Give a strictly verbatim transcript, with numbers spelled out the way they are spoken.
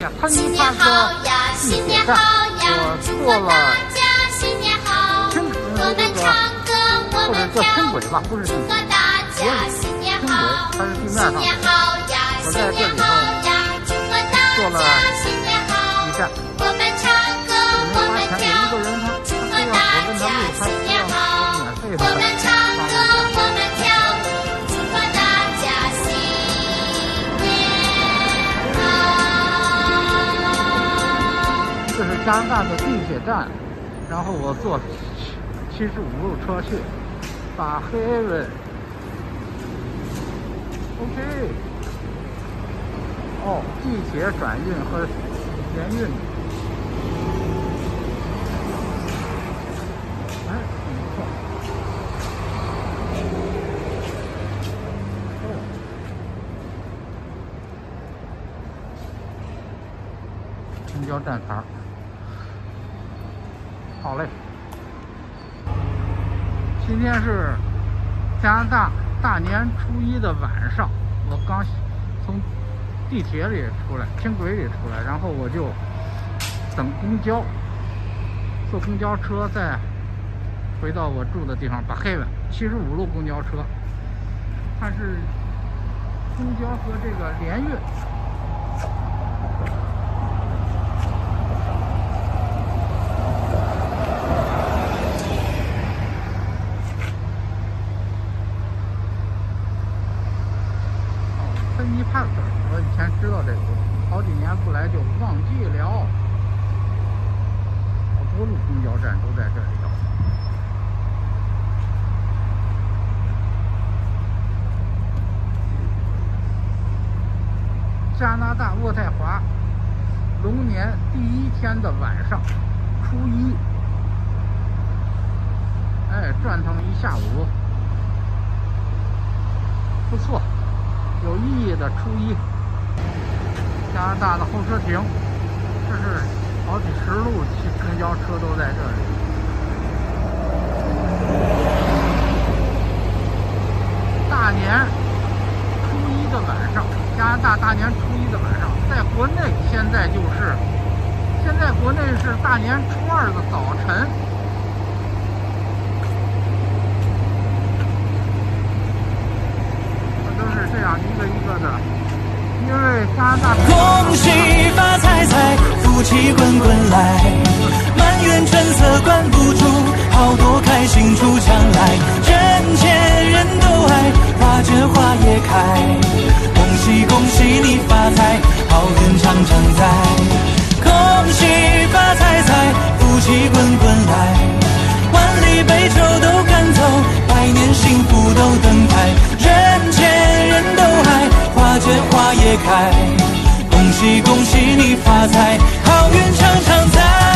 新年好呀，新年好呀，祝贺大家新年好！我们唱歌，我们跳舞，祝贺大家新年好！新年好呀，新年好呀，祝贺大家新年好！我们唱歌，我们跳舞，祝贺大家新年好！我们唱歌，我们跳舞，祝贺大家新年好！ 这是加拿大的地铁站，然后我坐七十五路车去法黑文。OK。哦，地铁转运和联运。哎，挺不错。哦。公交站牌。好嘞。今天是加拿大大年初一的晚上，我刚从地铁里出来，轻轨里出来，然后我就等公交，坐公交车再回到我住的地方，把黑文七十五路公交车，它是公交和这个联运。芬尼帕克，我以前知道这个，好几年不来就忘记了。好多路公交站都在这里头。加拿大渥太华龙年第一天的晚上，初一，哎，转腾一下午，不错。有意义的初一，加拿大的候车亭，这是好几十路公交车都在这里。大年初一的晚上，加拿大大年初一的晚上，在国内现在就是，现在国内是大年初二的早晨。这样一个一个的，因为加拿大恭喜发财财，福气滚滚来，满园春色关不住，好多开心出墙来，人见人都爱，花见花也开，恭喜恭喜你发财，好运常常在，恭喜发财财，福气滚滚来，万里悲愁都赶走，百年幸福都等待，人见人都爱，花见花也开，恭喜恭喜你发财，好运常常在。